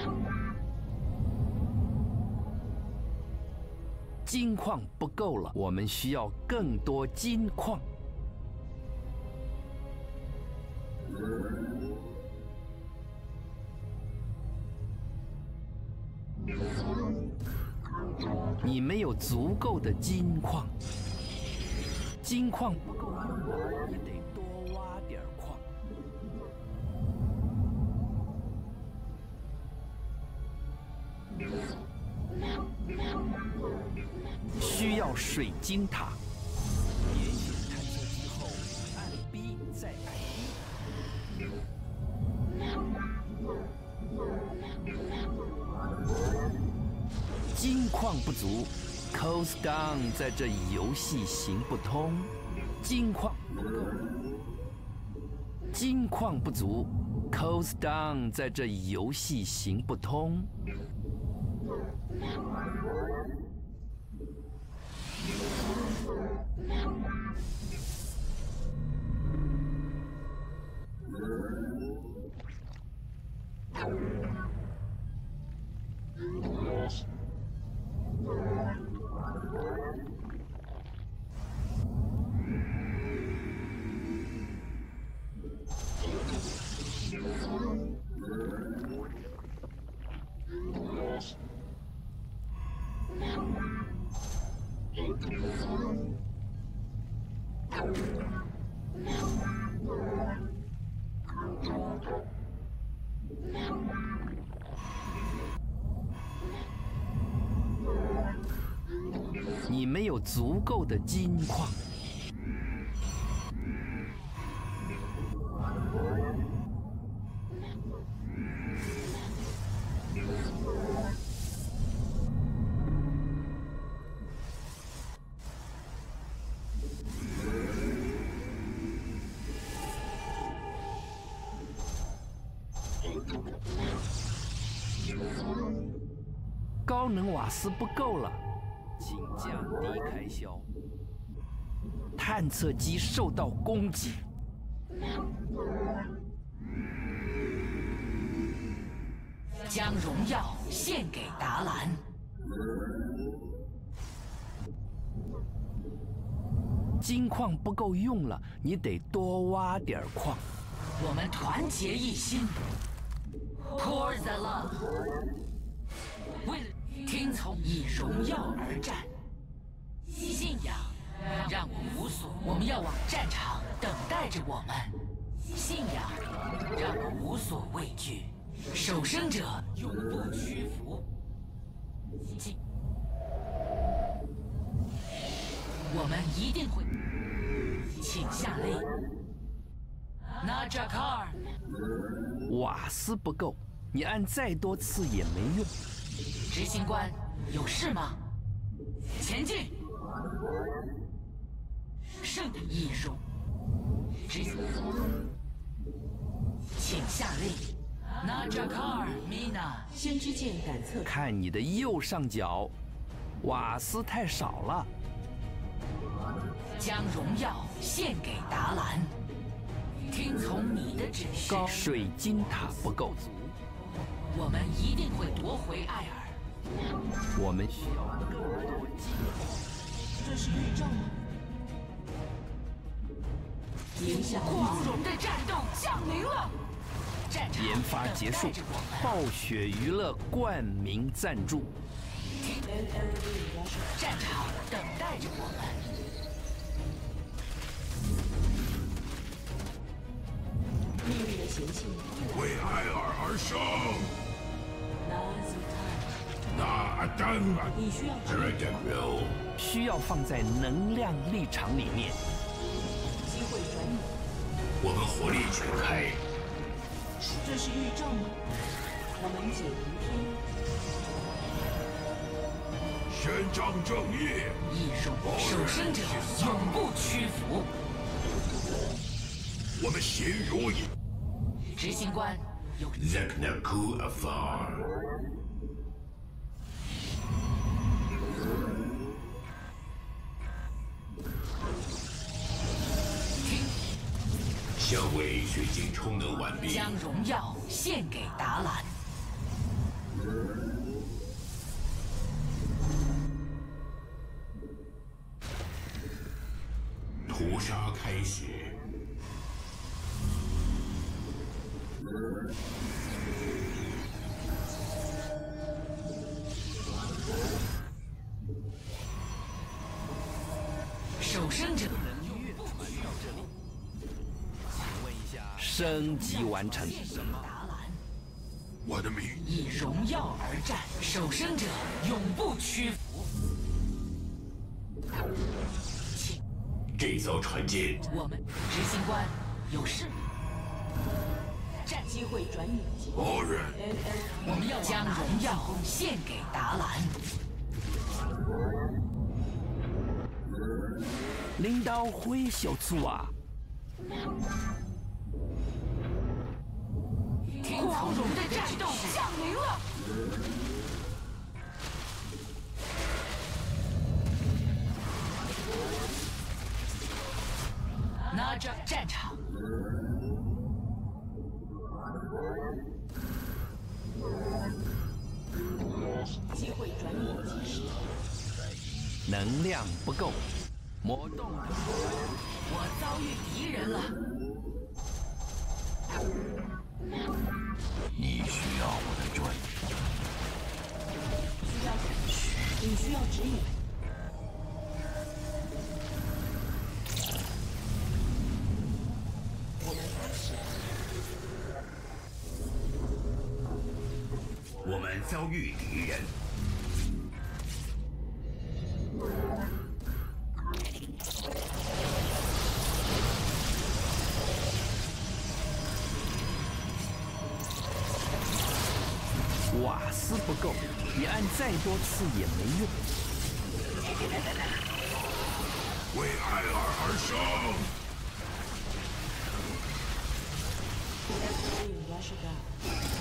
金矿不够了，我们需要更多金矿。你没有足够的金矿，金矿不够用，你得多挖点矿。需要水晶塔。点选探测机后，按 B 再按 B。金矿不足 ，Coast Down 在这游戏行不通。金矿不够，金矿不足 ，Coast Down 在这游戏行不通。你没有足够的金矿。高能瓦斯不够了，请降低开销。探测机受到攻击。 将荣耀献给达兰。 金矿不够用了，你得多挖点矿。 我们团结一心 ，Pour the love， 为了听从以荣耀而战，信仰让我无所，我们要往战场等待着我们，信仰让我无所畏惧，守生者永不屈服。我们一定会，请下令。纳扎卡尔， 瓦斯不够，你按再多次也没用。 执行官，有事吗？前进！圣的艺术，执行，请下令。纳扎卡尔，米娜， 先知舰感测。 看你的右上角，瓦斯太少了。 将荣耀献给达兰，听从你的指示。 高水晶塔不够足， 我们一定会夺回艾尔。 我们需要更多金矿。 这是预兆吗？影响光荣的战斗降临了。战场研发结束，暴雪娱乐冠名赞助。 战场等待着我们。 命运的嫌弃。 为艾尔而生。那阿丹啊， 你需要需要放在能量立场里面。 机会转移。 我们火力全开。 这是预兆吗？我们解明天。 宣彰正义， 艺术守生者永不屈服。 我们心如一。 执行官有。 Zeknaku Afar。香味血晶充能完毕。 将荣耀献给达兰。 屠杀开始。 守生者升级完成。 达兰我的名以荣耀而战，守生者永不屈服。 这艘船舰， 我们执行官有事， 战机会转移机会。 某人我们要将荣耀献给达兰。 领导会小卒啊！ 光荣的战斗降临了。拿着战场， 机会转移及时。 能量不够，魔动了。 我遭遇敌人了。 你需要我的专你需要指引。 我们遭遇敌人。 瓦斯不够，你按再多次也没用。 为艾尔而生。 Russia down.